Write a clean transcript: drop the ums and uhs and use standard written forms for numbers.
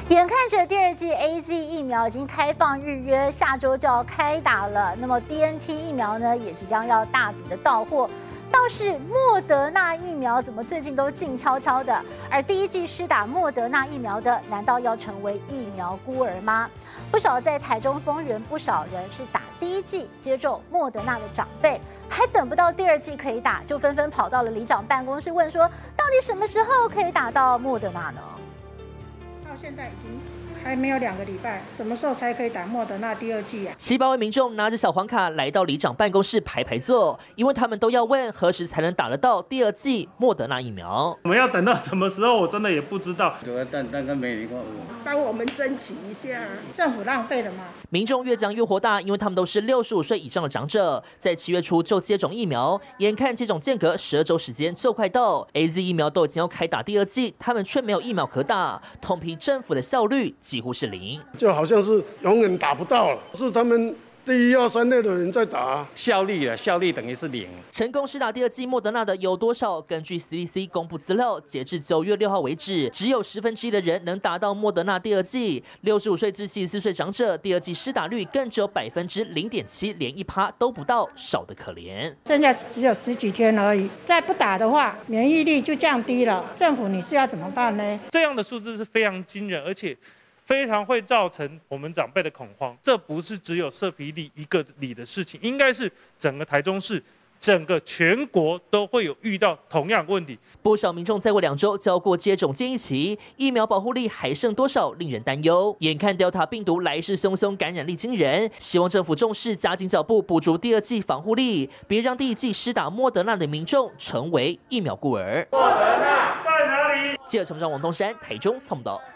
眼看着第2剂 AZ 疫苗已经开放预约，下周就要开打了。那么 BNT 疫苗呢，也即将要大笔的到货。倒是莫德纳疫苗怎么最近都静悄悄的？而第1剂施打莫德纳疫苗的，难道要成为疫苗孤儿吗？不少在台中丰原，不少人是打第1剂接种莫德纳的长辈，还等不到第2剂可以打，就纷纷跑到了里长办公室问说，到底什么时候可以打到莫德纳呢？ 到现在已经还没有2个礼拜，什么时候才可以打莫德纳第2剂啊 ？700位民众拿着小黄卡来到里长办公室排坐，因为他们都要问何时才能打得到第2剂莫德纳疫苗。 我们要等到什么时候，我真的也不知道。 帮我们争取一下，政府浪费了吗？ 民众越讲越火大，因为他们都是65岁以上的长者，在7月初就接种疫苗，眼看接种间隔12周时间就快到 ，AZ 疫苗都已经要开打第2剂，他们却没有疫苗可打，痛批政府的效率几乎是0， 就好像是永远打不到了，是他们第1、2、3类的人在打， 效率等于是0。 成功施打第2剂莫德纳的有多少？根据 CDC 公布资料，截至9月6号为止，只有1/10的人能打到莫德纳第2剂。65岁至74岁长者，第2剂施打率更只有0.7%，连1%都不到，少得可怜。 现在只有10几天而已，再不打的话，免疫力就降低了。政府你是要怎么办呢？ 这样的数字是非常惊人，而且非常会造成我们长辈的恐慌。这不是只有社皮里一个里的事情，应该是整个台中市、整个全国都会有遇到同样的问题。 不少民众再过2周就要过接种建议期，疫苗保护力还剩多少，令人担忧。眼看 Delta 病毒来势汹汹，感染力惊人，希望政府重视，加紧脚步补足第2剂防护力，别让第1剂施打莫德纳的民众成为疫苗孤儿。 莫德纳在哪里？ 记者陈章、王东山，台中参谋道。